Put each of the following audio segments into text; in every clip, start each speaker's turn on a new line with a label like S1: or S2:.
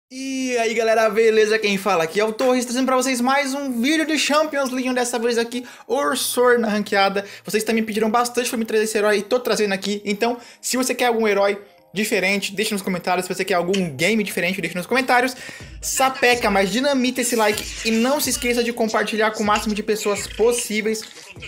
S1: E aí galera, beleza? Quem fala aqui é o Torres, trazendo pra vocês mais um vídeo de Champions League, dessa vez aqui, Ursor na ranqueada. Vocês também pediram bastante pra me trazer esse herói e tô trazendo aqui. Então, se você quer algum herói diferente, deixa nos comentários. Se você quer algum game diferente, deixa nos comentários. Sapeca, mas dinamita esse like e não se esqueça de compartilhar com o máximo de pessoas possíveis.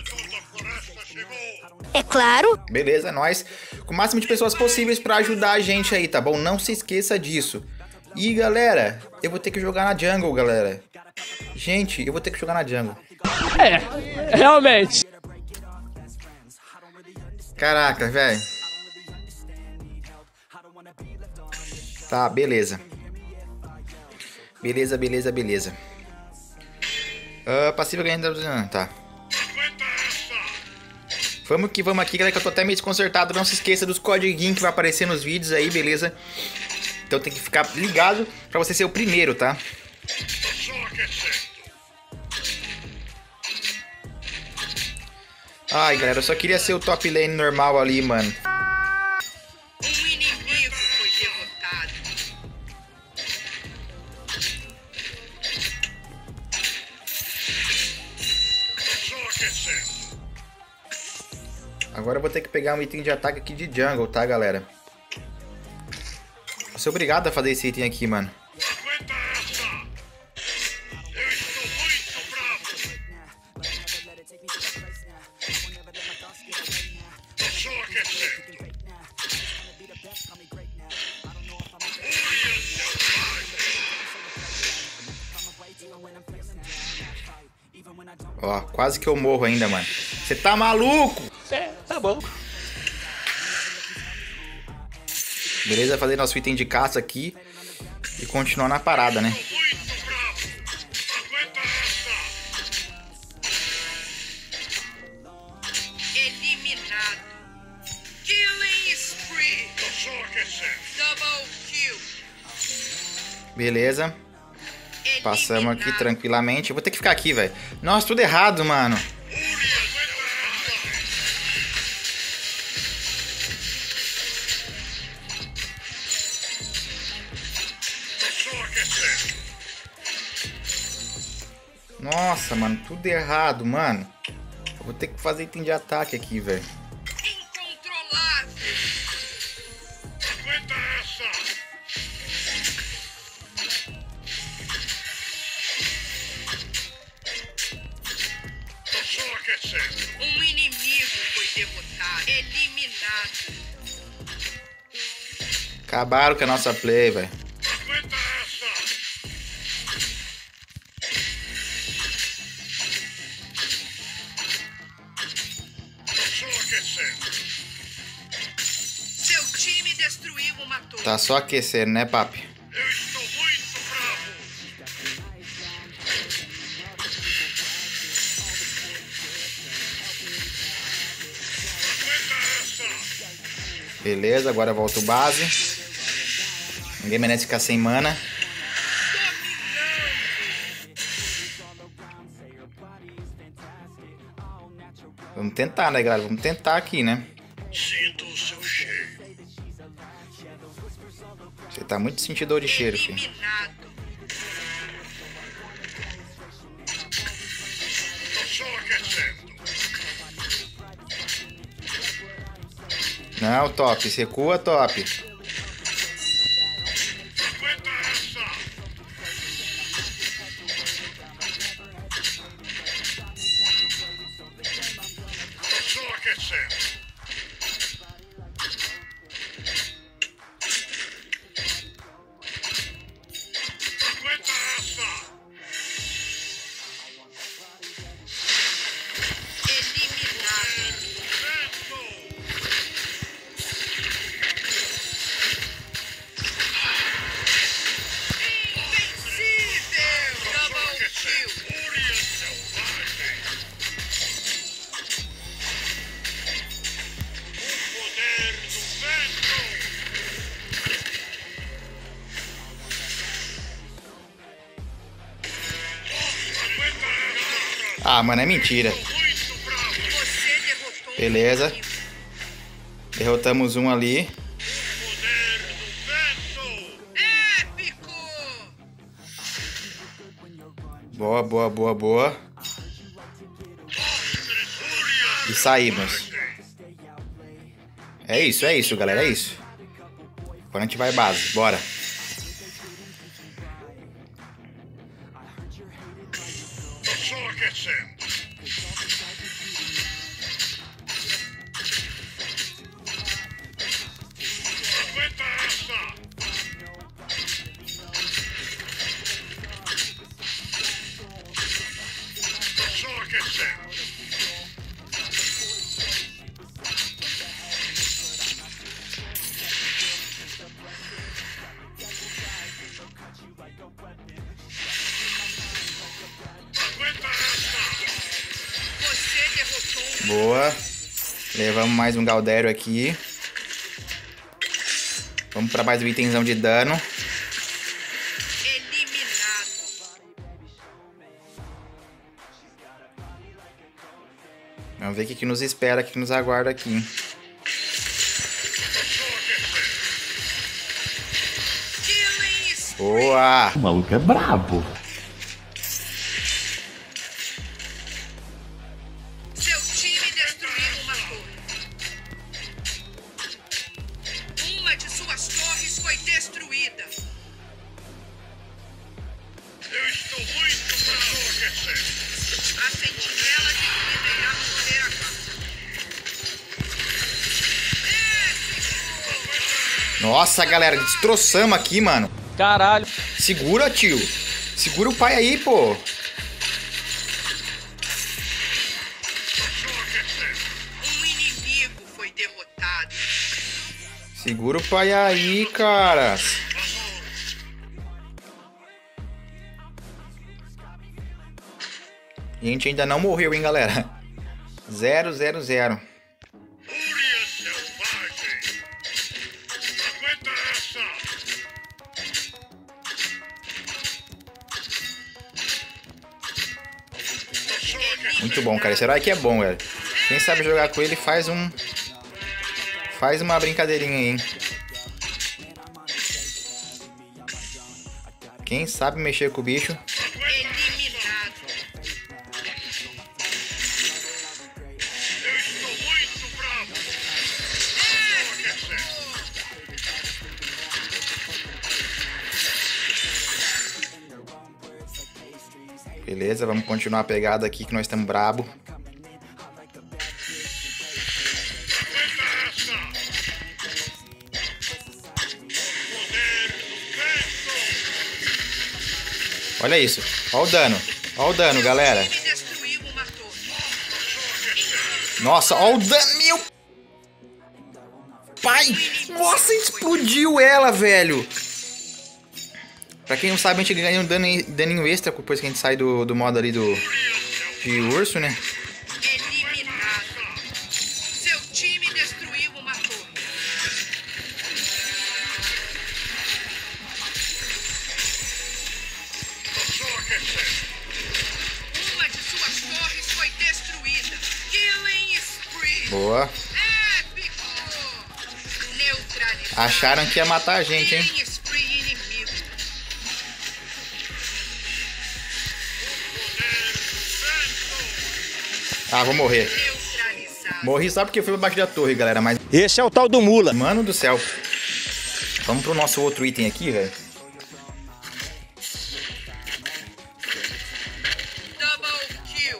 S2: É claro.
S1: Beleza, é nóis. Com o máximo de pessoas possíveis pra ajudar a gente aí, tá bom? Não se esqueça disso. E galera, eu vou ter que jogar na jungle, galera. Gente, eu vou ter que jogar na jungle.
S3: Realmente.
S1: Caraca, velho. Tá, beleza. Beleza. Passiva ganhando. Tá. Vamos que vamos aqui, galera, que eu tô até meio desconcertado. Não se esqueça dos codiguinhos que vai aparecer nos vídeos aí, beleza? Então tem que ficar ligado pra você ser o primeiro, tá? Ai, galera, eu só queria ser o top lane normal ali, mano.
S4: Um inimigo foi derrotado.
S1: Agora eu vou ter que pegar um item de ataque aqui de jungle, tá, galera? Vou ser obrigado a fazer esse item aqui, mano. Ó, quase que eu morro ainda, mano. Você tá maluco?
S3: Tá bom.
S1: Beleza, fazer nosso item de caça aqui e continuar na parada, né?
S4: Eliminado. Killing spree. Double kill.
S1: Beleza. Passamos aqui tranquilamente. Eu vou ter que ficar aqui, velho. Nossa, tudo errado, mano. Nossa, mano, tudo errado, mano. Eu vou ter que fazer item de ataque aqui, velho.
S4: Incontrolável. Aguenta essa. Um inimigo foi derrotado. Eliminado.
S1: Acabaram com a nossa play, velho.
S4: Aguenta essa. Seu time destruiu uma torre.
S1: Tá só aquecendo, né, papi?
S4: Eu estou muito bravo. Aguenta essa.
S1: Beleza, agora volta o base. Ninguém merece ficar sem mana. Vamos tentar, né, galera? Vamos tentar aqui, né?
S4: Sinto o seu cheiro.
S1: Você tá muito sentidor de cheiro, filho.
S4: Eliminado. Tô só aquecendo.
S1: Não, top. Recua, top.
S4: Aguenta essa. Tô só aquecendo. Aguenta essa. Invencível! Double kill! Fúria selvagem! O poder do vento! Aguenta essa!
S1: Ah, mano, é mentira.
S4: Muito bravo! Você derrotou
S1: Beleza. Derrotamos um ali.
S4: o poder do vento! Épico!
S1: Boa, boa, boa, boa. E saímos. É isso, galera. É isso. Agora a gente vai base. Bora.
S4: Tô só aquecendo. Aguenta essa. Tô só aquecendo. Aguenta essa. Você derrotou um
S1: Boa. Levamos mais um Galdério aqui. Vamos pra mais um itemzão de dano.
S4: eliminado.
S1: Vamos ver o que nos espera, o que nos aguarda aqui.
S4: Killing spree.
S1: Boa!
S2: O maluco é brabo.
S4: Seu time destruiu uma torre. Uma de suas torres foi destruída. Eu estou muito bravo. A sentinela de vida irá morrer agora.
S1: Nossa, galera, destroçamos aqui, mano.
S3: Caralho.
S1: Segura, tio. Segura o pai aí, pô.
S4: Um inimigo foi derrotado.
S1: Segura o pai aí, cara. A gente ainda não morreu, hein, galera. 0, 0, 0.
S4: Fúria selvagem. Aguenta essa.
S1: Muito bom, cara. Esse herói aqui é bom, velho. Quem sabe jogar com ele faz uma brincadeirinha aí, hein. Quem sabe mexer com o bicho.
S4: Eliminado. Eu estou muito bravo.
S1: Beleza, vamos continuar a pegada aqui que nós estamos brabo.
S4: Aguenta essa. Poder do vento.
S1: Olha isso. Olha o dano. Olha o dano, galera.
S4: Me destruiu uma torre.
S1: Nossa, olha o dano. Meu pai. Nossa, explodiu ela, velho. Pra quem não sabe, a gente ganha um daninho extra depois que a gente sai do modo ali de urso, né?
S4: Eliminado. Seu time destruiu uma torre. Uma de suas torres foi destruída. Killing spree.
S1: Boa.
S4: Épico. Neutralizado.
S1: Acharam que ia matar a gente, hein?
S4: Killing spree inimigo.
S1: Ah, vou morrer.
S4: Neutralizado.
S1: Morri só porque eu fui pra baixo da torre, galera. Mas,
S3: Esse é o tal do Mula.
S1: mano do céu. Vamos pro nosso outro item aqui, velho.
S4: Double kill.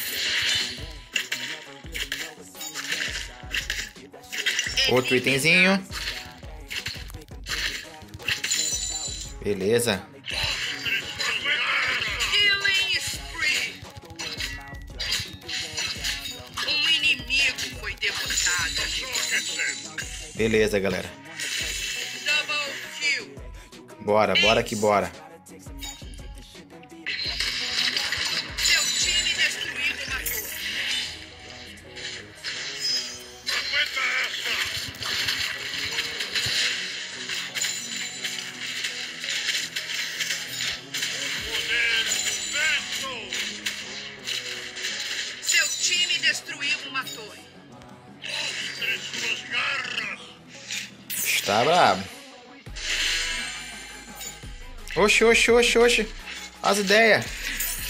S1: Outro itemzinho. Beleza.
S4: Killing spree. Um inimigo foi derrotado.
S1: Beleza, galera.
S4: Double kill.
S1: Bora, bora que bora.
S4: Seu time destruiu uma torre. Aguenta essa. Poder do vento. Seu time destruiu uma torre. Mostre suas garras.
S1: Tá brabo. Oxi, oxi, oxi, oxi. As ideias.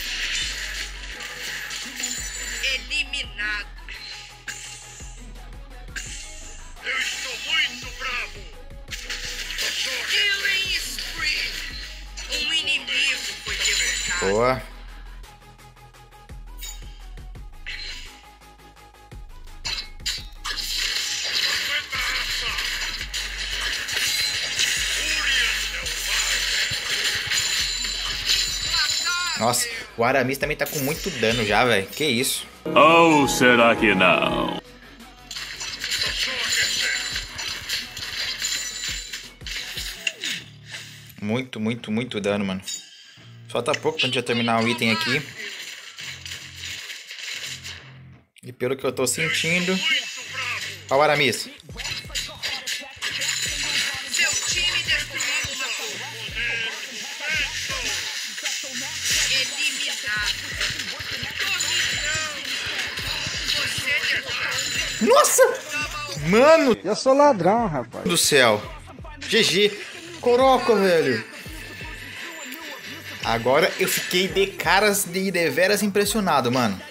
S1: Boa. Nossa, o Aramis também tá com muito dano já, velho. Que isso?
S2: Ou será que não?
S1: Muito dano, mano. Falta pouco pra gente já terminar o item aqui. E pelo que eu tô sentindo... Ó o Aramis.
S4: Seu time destruiu uma torre. Eliminado. Dominão. Você derrotado.
S1: Nossa! Mano
S5: Eu sou ladrão, rapaz.
S1: do céu. GG. Coroca, velho. Agora eu fiquei de caras de deveras impressionado, mano.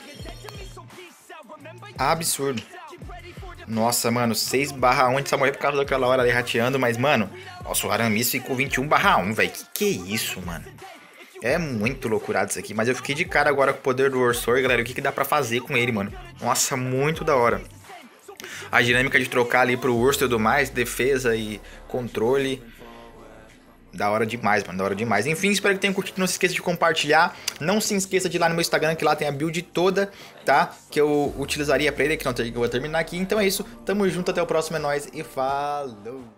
S1: Absurdo. Nossa, mano, 6/1 a gente só morreu por causa daquela hora ali rateando, mas, mano, nossa, o Aramis ficou 21/1, velho. Que é isso, mano? É muito loucurado isso aqui, mas eu fiquei de cara agora com o poder do Ursor, galera. O que dá pra fazer com ele, mano? Nossa, muito da hora. A dinâmica de trocar ali pro Urso e tudo mais, defesa e controle. Da hora demais, mano, da hora demais. Enfim, espero que tenham curtido, não se esqueça de compartilhar. Não se esqueça de ir lá no meu Instagram, que lá tem a build toda, tá? Que eu utilizaria pra ele, que não eu vou terminar aqui. Então é isso, tamo junto, até o próximo, é nóis e falou!